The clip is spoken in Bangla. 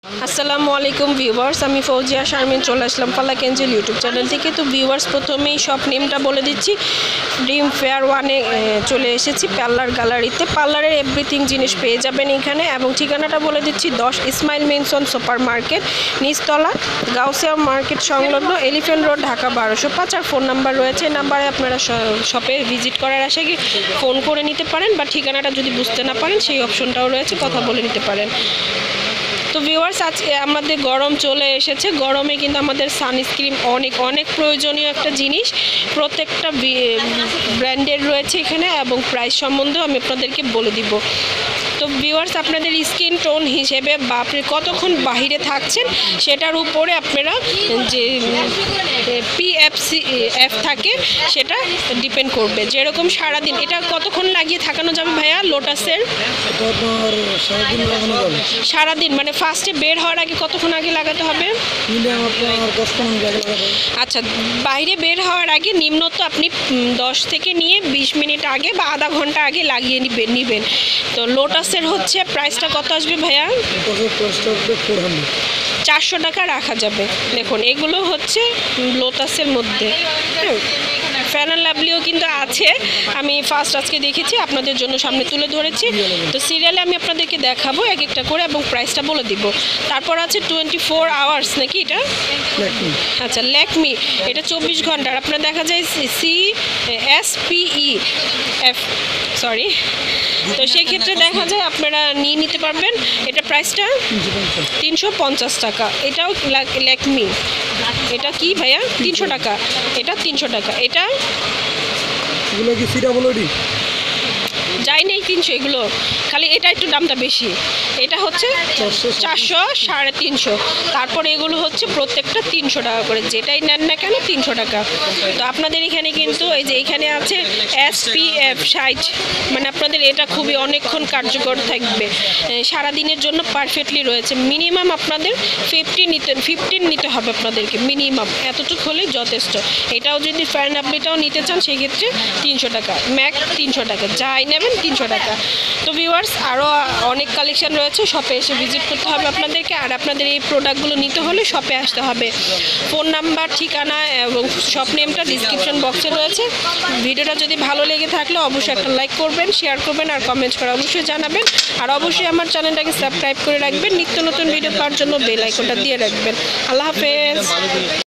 আসসালামু আলাইকুম ভিউয়ার্স, আমি ফৌজিয়া শারমিন চলে আসলাম ফালাক এঞ্জেল ইউটিউব চ্যানেল থেকে। তো ভিউয়ার্স, প্রথমেই শপ নেমটা বলে দিচ্ছি। ড্রিম ফেয়ার 1-এ চলে এসেছি পার্লার গ্যালারিতে। পার্লারের এভরিথিং জিনিস পেয়ে যাবেন এখানে, এবং ঠিকানাটা বলে দিচ্ছি 10 ইসমাইল মেনশন সুপার মার্কেট, নিচতলা, গাউসিয়া মার্কেট সংলগ্ন, এলিফ্যান্ট রোড, ঢাকা 1205। আর ফোন নাম্বার রয়েছে, এই নাম্বারে আপনারা শপে ভিজিট করার আশা ফোন করে নিতে পারেন, বা ঠিকানাটা যদি বুঝতে না পারেন সেই অপশনটাও রয়েছে, কথা বলে নিতে পারেন। তো ভিউয়ার্স, আজকে আমাদের গরম চলে এসেছে। গরমে কিন্তু আমাদের সানস্ক্রিন অনেক প্রয়োজনীয় একটা জিনিস। প্রত্যেকটা ব্র্যান্ডের রয়েছে এখানে, এবং প্রাইস সম্বন্ধেও আমি আপনাদেরকে বলে দিব। তো ভিউয়ার্স, আপনাদের স্কিন টোন হিসেবে বা আপনি কতক্ষণ বাহিরে থাকছেন সেটার উপরে আপনারা যে PFF থাকে সেটা ডিপেন্ড করবে। যেরকম সারাদিন এটা কতক্ষণ লাগিয়ে থাকানো যাবে ভাইয়া লোটাসের? সারাদিন মানে ফার্স্টে বের হওয়ার আগে কতক্ষণ আগে লাগাতে হবে? আচ্ছা, বাইরে বের হওয়ার আগে নিম্নত আপনি 10 থেকে নিয়ে 20 মিনিট আগে বা আধা ঘন্টা আগে লাগিয়ে নেবেন। তো লোটাসের হচ্ছে প্রাইসটা কত আসবে ভাইয়া? 400 টাকা রাখা যাবে। দেখুন, এগুলো হচ্ছে লোটাসের মধ্যে। ফ্যান অ্যান্ড লাভলিও কিন্তু আছে, আমি ফার্স্ট আজকে দেখেছি, আপনাদের জন্য সামনে তুলে ধরেছি। তো সিরিয়ালে আমি আপনাদেরকে দেখাবো এক একটা করে, এবং প্রাইসটা বলে দিব। তারপর আছে 24 আওয়ার্স নাকি এটা? আচ্ছা, ল্যাকমি, এটা 24 ঘন্টার। আপনার দেখা যায় CSPEF, সরি। তো সেক্ষেত্রে দেখা যায় আপনারা নিয়ে নিতে পারবেন। এটা প্রাইসটা 350 টাকা। এটাও ল্যাকমি। এটা কি ভাইয়া? 300 টাকা। এটা 300 টাকা। এটা যাই নেই 300, এগুলো খালি এটা একটু দামটা বেশি। এটা হচ্ছে 400, 350। তারপরে এগুলো হচ্ছে প্রত্যেকটা 300 টাকা করে, যেটাই নেন না কেন 300 টাকা। তো আপনাদের এখানে কিন্তু এই যে এখানে আছে SPF 60, মানে আপনাদের এটা খুবই অনেকক্ষণ কার্যকর থাকবে, সারাদিনের জন্য পারফেক্টলি রয়েছে। মিনিমাম আপনাদের 15 নিতে হবে আপনাদেরকে, মিনিমাম এতটুকু হলেই যথেষ্ট। এটাও যদি ফ্যান আপনিটাও নিতে চান সেক্ষেত্রে 300 টাকা, ম্যাক্স 300 টাকা, যাই নেবেন 300 টাকা। তো ভিউয়ার্স, আরও অনেক কালেকশন রয়েছে, শপে এসে ভিজিট করতে হবে আপনাদেরকে। আর আপনাদের এই প্রোডাক্টগুলো নিতে হলে শপে আসতে হবে। ফোন নাম্বার, ঠিকানা এবং শপ নেমটা ডিসক্রিপশন বক্সে রয়েছে। ভিডিওটা যদি ভালো লেগে থাকলে অবশ্যই একটা লাইক করবেন, শেয়ার করবেন, আর কমেন্ট করে অবশ্যই জানাবেন। আর অবশ্যই আমার চ্যানেলটাকে সাবস্ক্রাইব করে রাখবেন। নিত্য নতুন ভিডিও পাওয়ার জন্য বেল আইকনটা দিয়ে রাখবেন। আল্লাহ হাফেজ।